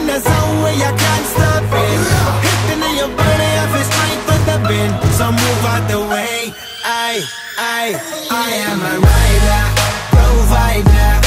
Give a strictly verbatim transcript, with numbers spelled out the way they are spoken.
the zone where you can't stop it. Hitting in your body, I feel strength with the bend. So move out the way. I, I, I am a rider, provider.